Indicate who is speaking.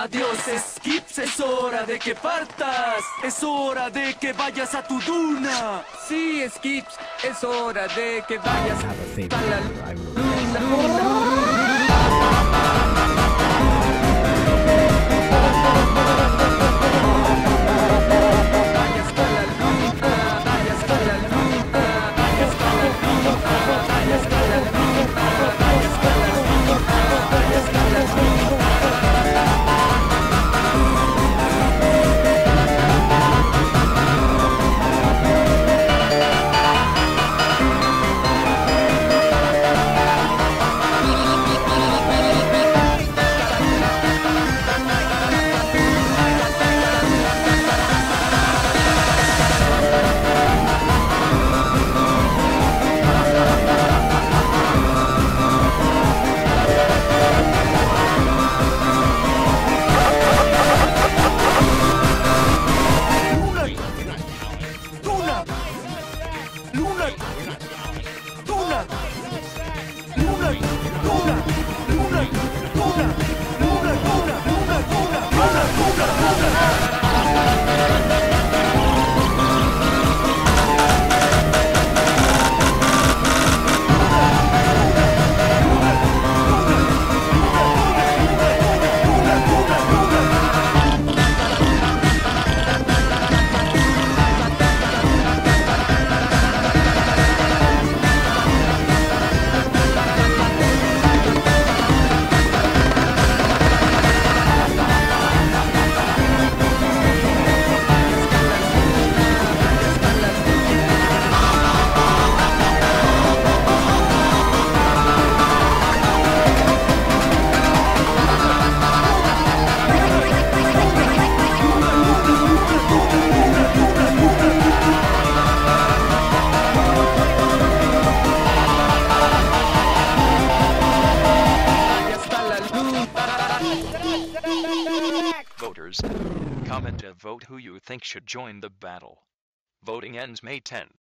Speaker 1: Adiós Skips, es hora de que partas. Es hora de que vayas a tu duna.
Speaker 2: Sí, Skips, es hora de que vayas a la
Speaker 3: Voters, comment and vote who you think should join the battle. Voting ends May 10.